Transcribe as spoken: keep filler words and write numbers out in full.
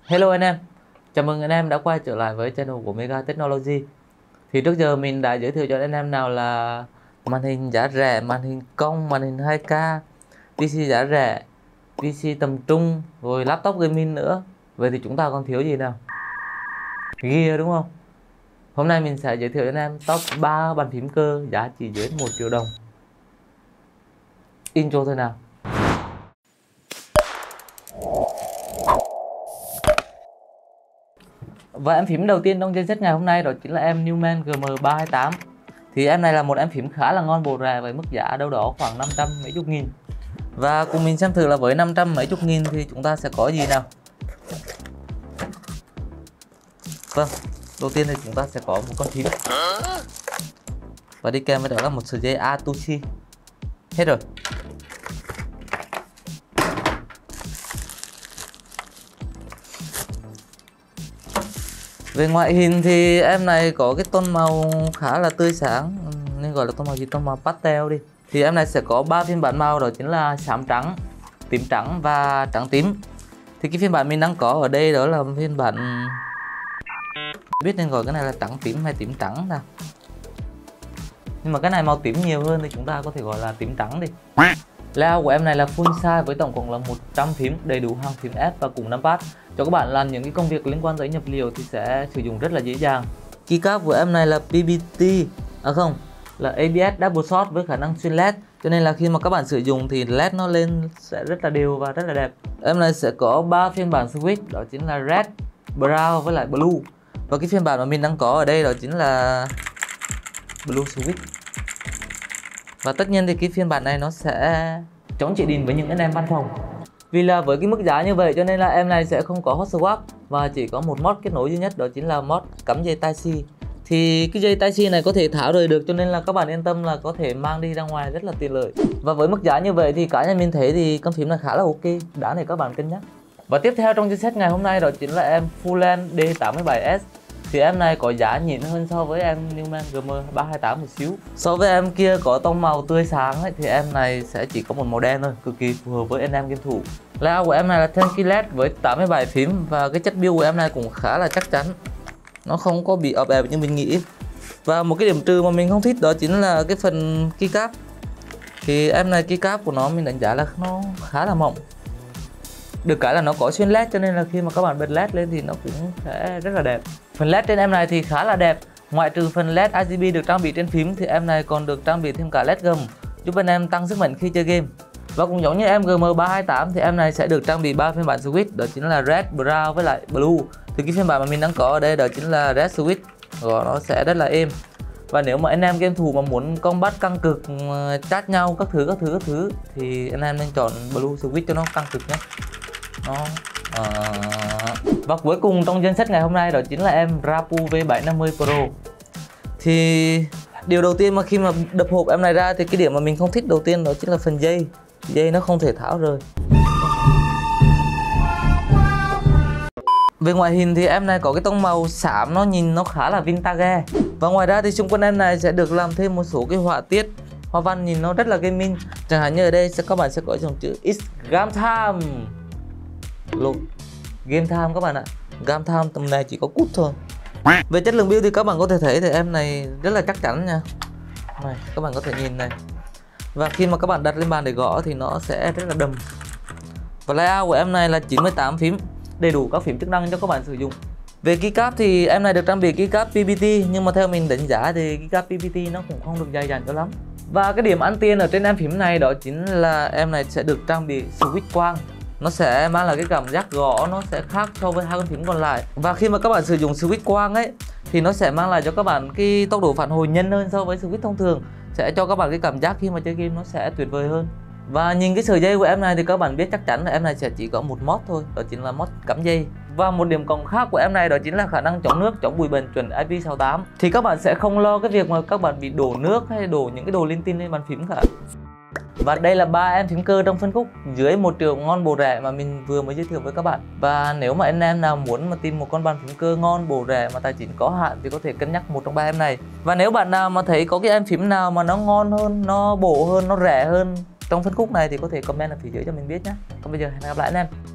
Hello anh em, chào mừng anh em đã quay trở lại với channel của Mega Technology. Thì trước giờ mình đã giới thiệu cho anh em nào là màn hình giá rẻ, màn hình cong, màn hình hai K, pê xê giá rẻ, pê xê tầm trung, rồi laptop gaming nữa. Vậy thì chúng ta còn thiếu gì nào? Gear đúng không? Hôm nay mình sẽ giới thiệu cho anh em top ba bàn phím cơ giá chỉ dưới một triệu đồng. Intro thôi nào. Và em phím đầu tiên trong danh sách ngày hôm nay đó chính là em Newman G M ba hai tám. Thì em này là một em phím khá là ngon bổ rẻ với mức giá đâu đó khoảng năm trăm mấy chục nghìn. Và cùng mình xem thử là với năm trăm mấy chục nghìn thì chúng ta sẽ có gì nào. Vâng, đầu tiên thì chúng ta sẽ có một con phím. Và đi kèm với đó là một sợi dây Atushi. Hết rồi. Về ngoại hình thì em này có cái tông màu khá là tươi sáng, nên gọi là tông màu gì, tông màu pastel đi. Thì em này sẽ có ba phiên bản màu, đó chính là xám trắng, tím trắng và trắng tím. Thì cái phiên bản mình đang có ở đây đó là phiên bản, biết nên gọi cái này là trắng tím hay tím trắng nào. Nhưng mà cái này màu tím nhiều hơn thì chúng ta có thể gọi là tím trắng đi. Layout của em này là full size với tổng cộng là một trăm phím, đầy đủ hàng phím ép và cùng numpad. Cho các bạn làm những cái công việc liên quan tới nhập liệu thì sẽ sử dụng rất là dễ dàng. Keycap của em này là pê bê tê, à không, là a bê ét Double Shot với khả năng xuyên led. Cho nên là khi mà các bạn sử dụng thì led nó lên sẽ rất là đều và rất là đẹp. Em này sẽ có ba phiên bản switch, đó chính là red, brown với lại blue. Và cái phiên bản mà mình đang có ở đây đó chính là blue switch. Và tất nhiên thì cái phiên bản này nó sẽ chống chỉ định với những anh em văn phòng. Vì là với cái mức giá như vậy cho nên là em này sẽ không có hot swap và chỉ có một mod kết nối duy nhất, đó chính là mod cắm dây Tai-C. Thì cái dây Tai-C này có thể tháo rời được, cho nên là các bạn yên tâm là có thể mang đi ra ngoài rất là tiện lợi. Và với mức giá như vậy thì cá nhân mình thấy thì con phím này khá là ok, đáng để các bạn cân nhắc. Và tiếp theo trong danh sách ngày hôm nay đó chính là em Fullend D tám bảy S. Thì em này có giá nhỉnh hơn so với em Newman G M ba hai tám một xíu. So với em kia có tông màu tươi sáng ấy, thì em này sẽ chỉ có một màu đen thôi, cực kỳ phù hợp với anh em game thủ. Layout của em này là Tenki led với tám mươi bảy phím và cái chất build của em này cũng khá là chắc chắn. Nó không có bị ọp ẹp như mình nghĩ. Và một cái điểm trừ mà mình không thích đó chính là cái phần keycap. Thì em này keycap của nó mình đánh giá là nó khá là mỏng. Được cái là nó có xuyên led cho nên là khi mà các bạn bật led lên thì nó cũng sẽ rất là đẹp. Phần led trên em này thì khá là đẹp. Ngoại trừ phần led R G B được trang bị trên phím thì em này còn được trang bị thêm cả led gầm, giúp anh em tăng sức mạnh khi chơi game. Và cũng giống như em G M ba hai tám thì em này sẽ được trang bị ba phiên bản switch, đó chính là red, brown với lại blue. Thì cái phiên bản mà mình đang có ở đây đó chính là red switch, rồi nó sẽ rất là êm. Và nếu mà anh em game thủ mà muốn combat căng cực, chat nhau các thứ các thứ các thứ thì anh em nên chọn blue switch cho nó căng cực nhé. Nó uh... và cuối cùng trong danh sách ngày hôm nay đó chính là em Rapu V bảy năm mươi Pro. Thì điều đầu tiên mà khi mà đập hộp em này ra thì cái điểm mà mình không thích đầu tiên đó chính là phần dây. Dây nó không thể tháo rời. Về ngoại hình thì em này có cái tông màu xám, nó nhìn nó khá là vintage. Và ngoài ra thì xung quanh em này sẽ được làm thêm một số cái họa tiết, hoa văn nhìn nó rất là gaming. Chẳng hạn như ở đây sẽ các bạn sẽ có dòng chữ It's Game Time. Lộn, Game Time các bạn ạ. Game Time tầm này chỉ có cút thôi. Về chất lượng build thì các bạn có thể thấy thì em này rất là chắc chắn nha. Này, các bạn có thể nhìn này. Và khi mà các bạn đặt lên bàn để gõ thì nó sẽ rất là đầm. Và layout của em này là chín mươi tám phím, đầy đủ các phím chức năng cho các bạn sử dụng. Về keycap thì em này được trang bị keycap pê bê tê, nhưng mà theo mình đánh giá thì keycap pê bê tê nó cũng không được dày dặn cho lắm. Và cái điểm ăn tiền ở trên em phím này đó chính là em này sẽ được trang bị switch quang. Nó sẽ mang lại cái cảm giác gõ nó sẽ khác so với hai con phím còn lại. Và khi mà các bạn sử dụng switch quang ấy thì nó sẽ mang lại cho các bạn cái tốc độ phản hồi nhanh hơn so với switch thông thường, sẽ cho các bạn cái cảm giác khi mà chơi game nó sẽ tuyệt vời hơn. Và nhìn cái sợi dây của em này thì các bạn biết chắc chắn là em này sẽ chỉ có một mod thôi, đó chính là mod cắm dây. Và một điểm cộng khác của em này đó chính là khả năng chống nước, chống bụi bẩn chuẩn I P sáu tám. Thì các bạn sẽ không lo cái việc mà các bạn bị đổ nước hay đổ những cái đồ linh tinh lên bàn phím cả. Và đây là ba em phím cơ trong phân khúc dưới một triệu ngon bổ rẻ mà mình vừa mới giới thiệu với các bạn. Và nếu mà anh em nào muốn mà tìm một con bàn phím cơ ngon bổ rẻ mà tài chính có hạn thì có thể cân nhắc một trong ba em này. Và nếu bạn nào mà thấy có cái em phím nào mà nó ngon hơn, nó bổ hơn, nó rẻ hơn trong phân khúc này thì có thể comment ở phía dưới cho mình biết nhé. Còn bây giờ hẹn gặp lại anh em.